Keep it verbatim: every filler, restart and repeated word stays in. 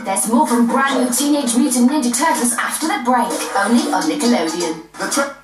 There's more from brand new Teenage Mutant Ninja Turtles after the break, only on Nickelodeon. The